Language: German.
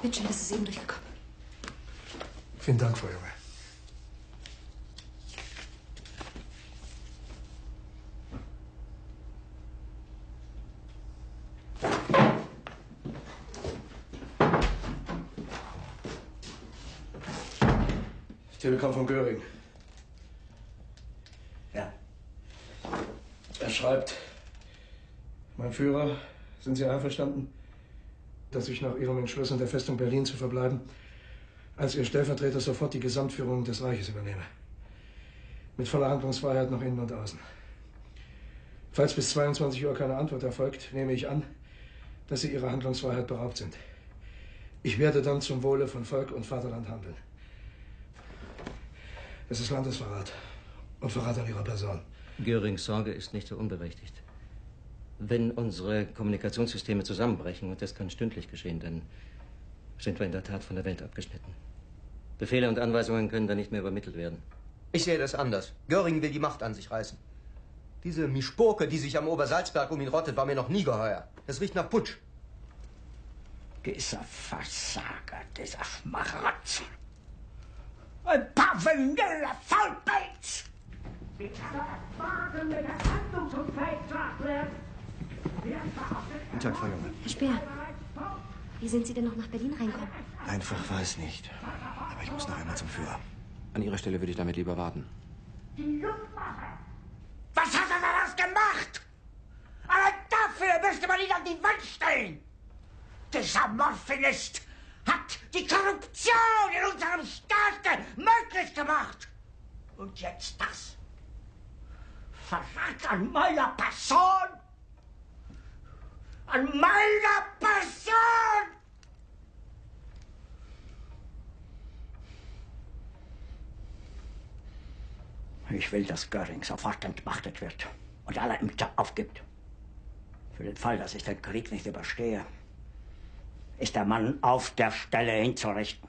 Mitchell, das ist eben durchgekommen. Vielen Dank, Frau Junge. Telegramm von Göring. Ja. Er schreibt: Mein Führer, sind Sie einverstanden, dass ich nach Ihrem Entschluss in der Festung Berlin zu verbleiben, als Ihr Stellvertreter sofort die Gesamtführung des Reiches übernehme? Mit voller Handlungsfreiheit nach innen und außen. Falls bis 22 Uhr keine Antwort erfolgt, nehme ich an, dass Sie Ihrer Handlungsfreiheit beraubt sind. Ich werde dann zum Wohle von Volk und Vaterland handeln. Es ist Landesverrat und Verrat an Ihrer Person. Görings Sorge ist nicht so unberechtigt. Wenn unsere Kommunikationssysteme zusammenbrechen, und das kann stündlich geschehen, dann sind wir in der Tat von der Welt abgeschnitten. Befehle und Anweisungen können dann nicht mehr übermittelt werden. Ich sehe das anders. Göring will die Macht an sich reißen. Diese Mischpoke, die sich am Obersalzberg um ihn rottet, war mir noch nie geheuer. Es riecht nach Putsch. Dieser Versager, dieser Schmarotzer. Ein parvenüler Faulpelz! Wie kann er wagen, mit der Handlungsunfähig zu werden? Guten Tag, Frau Junge. Herr Speer, wie sind Sie denn noch nach Berlin reinkommen? Einfach weiß nicht. Aber ich muss noch einmal zum Führer. An Ihrer Stelle würde ich damit lieber warten. Die Luftwaffe! Was hat er daraus gemacht? Aber dafür müsste man ihn an die Wand stellen! Dieser Morphinist hat die Korruption in unserem Staat möglich gemacht! Und jetzt das? Verrat an meiner Person! An meiner Person! Ich will, dass Göring sofort entmachtet wird und alle Ämter aufgibt. Für den Fall, dass ich den Krieg nicht überstehe, ist der Mann auf der Stelle hinzurichten.